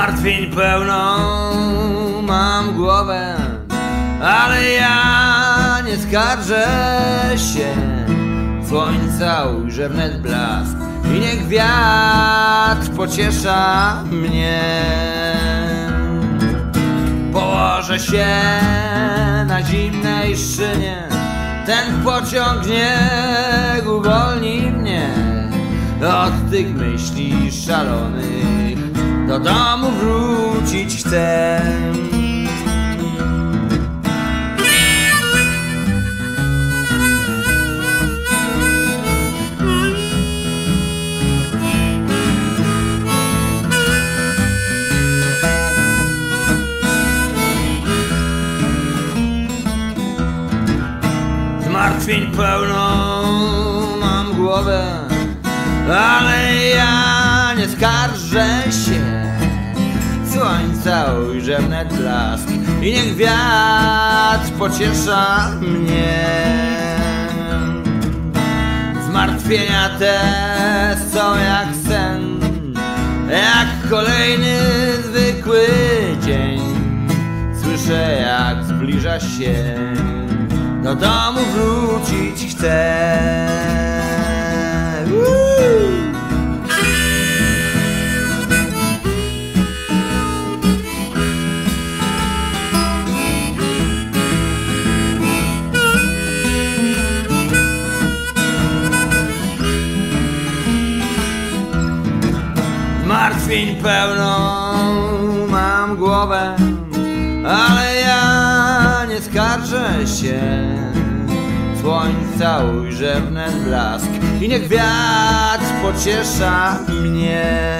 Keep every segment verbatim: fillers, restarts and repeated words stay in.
Zmartwień pełną mam głowę, ale ja nie skarżę się. Słońca ujrzę wnet blask i niech wiatr pociesza mnie. Położę się na zimnej szynie, ten pociąg niech uwolni mnie od tych myśli szalonych. Do domu wrócić chcę. Zmartwień pełną mam głowę, ale ja nie skarżę się. Słońca ujrzę wnet blask i niech wiatr pociesza mnie. Zmartwienia te są jak sen, jak kolejny zwykły dzień. Słyszę, jak zbliża się, do domu wrócić chcę. Woo! Zmartwień pełną mam głowę, ale ja nie skarżę się. Słońca ujrzę wnet blask i niech wiatr pociesza mnie.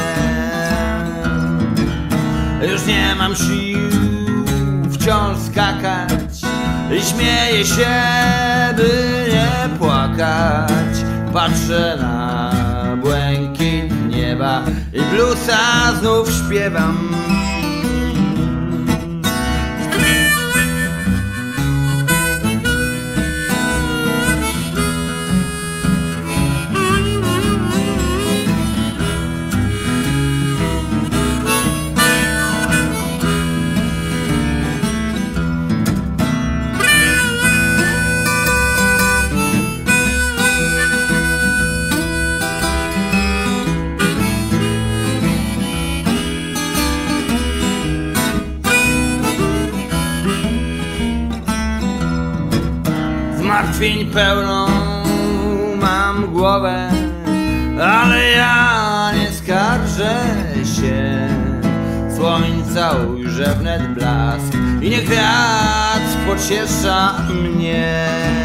Już nie mam sił wciąż skakać i śmieję się, by nie płakać. Patrzę na błękit nieba i bluesa znów śpiewam. Zmartwień pełną mam głowę, ale ja nie skarżę się. Słońca ujrzę wnet blask i niech wiatr pociesza mnie.